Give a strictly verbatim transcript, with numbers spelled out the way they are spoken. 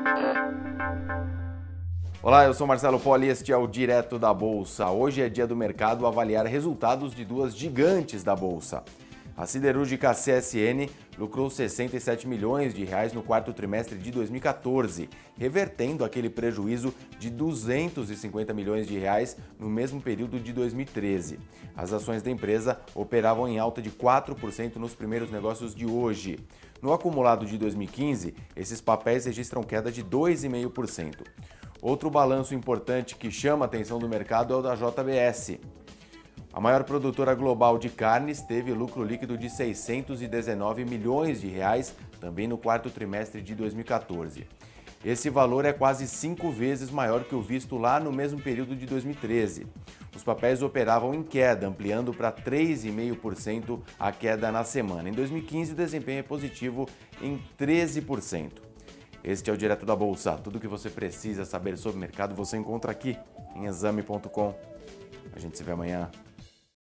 Olá, eu sou Marcelo Poli e este é o Direto da Bolsa. Hoje é dia do mercado avaliar resultados de duas gigantes da Bolsa. A siderúrgica C S N lucrou sessenta e sete milhões de reais no quarto trimestre de dois mil e quatorze, revertendo aquele prejuízo de duzentos e cinquenta milhões de reais no mesmo período de dois mil e treze. As ações da empresa operavam em alta de quatro por cento nos primeiros negócios de hoje. No acumulado de dois mil e quinze, esses papéis registram queda de dois vírgula cinco por cento. Outro balanço importante que chama a atenção do mercado é o da J B S. A maior produtora global de carnes teve lucro líquido de seiscentos e dezenove milhões de reais também no quarto trimestre de dois mil e quatorze. Esse valor é quase cinco vezes maior que o visto lá no mesmo período de dois mil e treze. Os papéis operavam em queda, ampliando para três vírgula cinco por cento a queda na semana. Em dois mil e quinze, o desempenho é positivo em treze por cento. Este é o Direto da Bolsa. Tudo o que você precisa saber sobre o mercado você encontra aqui em exame ponto com. A gente se vê amanhã.